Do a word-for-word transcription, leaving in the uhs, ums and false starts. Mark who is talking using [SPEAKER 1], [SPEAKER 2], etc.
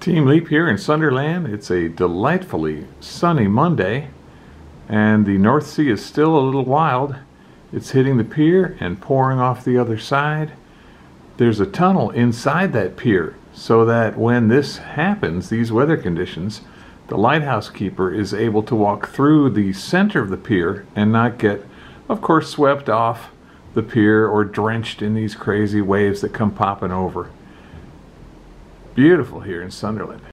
[SPEAKER 1] TeamLeip here in Sunderland. It's a delightfully sunny Monday, and the North Sea is still a little wild. It's hitting the pier and pouring off the other side. There's a tunnel inside that pier, so that when this happens, these weather conditions, the lighthouse keeper is able to walk through the center of the pier and not get, of course, swept off the pier or drenched in these crazy waves that come popping over. Beautiful here in Sunderland.